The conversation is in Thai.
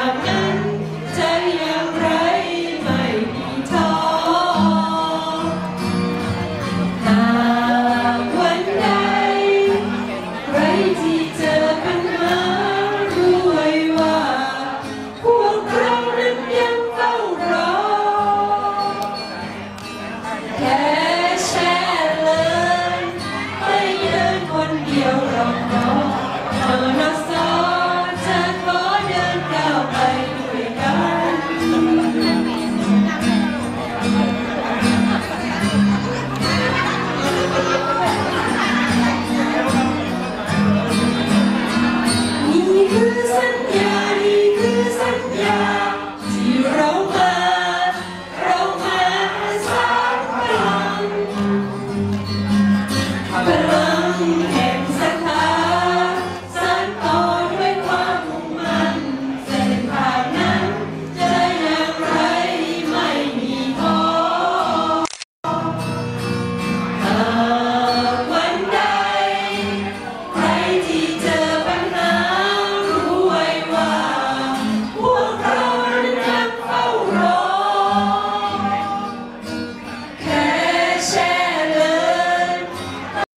างนั้นจะอย่างไรไม่มีท้อหากวันใดใครที่เจอปัญหารู้ไว้ว่าพวกเรานั้นยังเฝ้ารอแค่แชร์เลยไม่เดินคนเดียวหรอกน้องนสจะขอเดินก้าวไปด้วยกันนี่คือสัญญานี่คือสัญญาที่เรามาสร้างพลังแห่งศรัทธาสานต่อด้วยความมุ่งมั่นเส้นทางนั้นจะอย่างไรไม่มีท้อหากวันใดใครที่เจอ